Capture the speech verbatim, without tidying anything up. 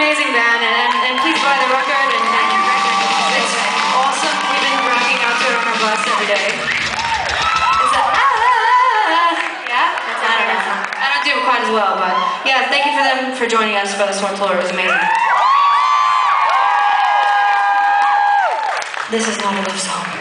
amazing band, and, and, and please buy the record. And, and it's awesome. We've been rocking out to it on our bus every day. It's a, ah, yeah? That's, I don't know. I don't do it quite as well, but yeah, thank you for them for joining us for this one tour. It was amazing. This is not a love song.